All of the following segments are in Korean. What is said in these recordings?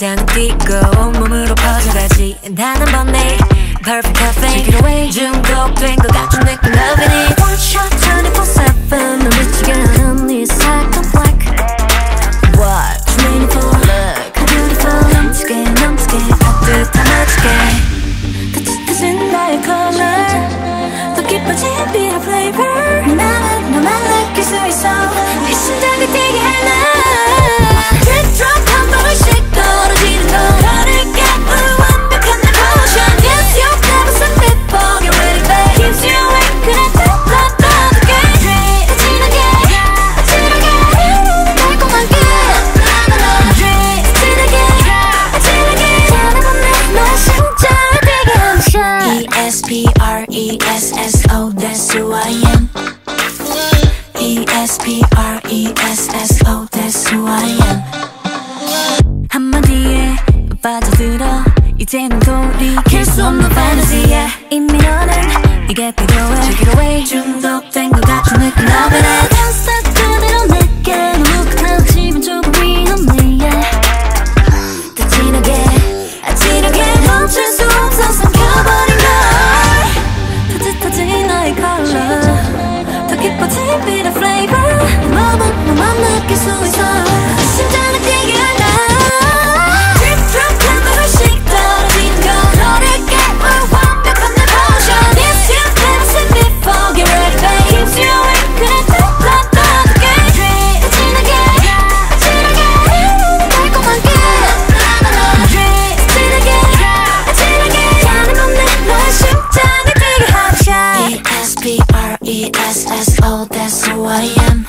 심장은 뛰고 온몸으로 퍼져가지 단 한 번에 Perfect caffeine Take it away 중독된 것 같은 느낌 Loving it One shot 24/7 널 미치게 하는 네 cycle black What you waiting for Look how beautiful 넘치게 따뜻한 magic touching 나의 color 더 깊어진 bitter flavor 나는 너만 느낄 수 있어 네 심장을 뛰게 하나 Drip drop 한 번씩 떨어지는 너 너를 깨물 완벽한 내 potion Yes you'll never set me for Get ready babe Keeps you awake 그래 떠떠떠게 진하게 달콤한 끝 진하게 전해보내 너의 심장을 뛰게 하는 ESPRESSO that's who I am ESPRESSO that's who I am 한마디에 빠져들어 이제는 돌이킬 수 없는 fantasy에 이미 너는 이게 필요해 Take it away 중독된 것 같은 느낌 Love it Can't stop 그대로 내게 너무 끝까지면 조금 위험해 더 진하게 멈출 수 없어 삼켜버린 걸 따뜻해진 너의 color 더 깊어진 bitter flavor 너만 느낄 수 있어 심장을 뛰게 한다 Drip drop 한 번씩 떨어지는 건 너를 깨물 완벽한 내 potion Yes you've never seen before Get ready babe Keeps you awake 그래 떠떠떠게 진하게 달콤한 끝 진하게 전해보내 너의 심장을 뛰게 하자 ESPRESSO that's who I am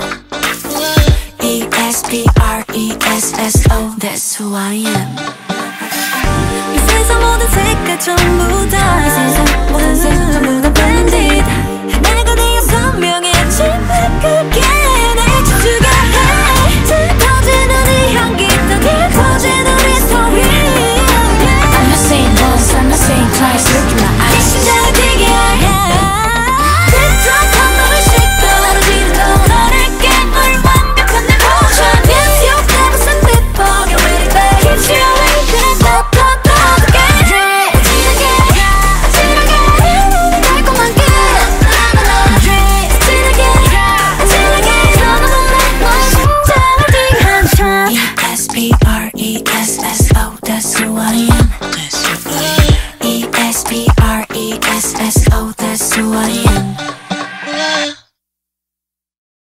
ESPRESSO that's who I am 이 세상 모든 색깔 전부 다이 세상 모든 색 전부 다 blended 내가 네 선명해지만 그게 날 춤추게 해 짙어지는 이 향기 더 깊어진 우리 story I'm not saying once, I'm not saying twice Look in my eyes 내 심장을 뛰게 해 Drip 한 번씩 떨어지는 건 너를 깨물 완벽한 내 potion Yes you've never seen before Get ready babe Keeps you awake 그래 떠떠떠게 진하게 달콤한 끝 진하게 전해보내 너의 심장을 뛰게 한참 ESPRESSO that's who I am ESPRESSO that's who I am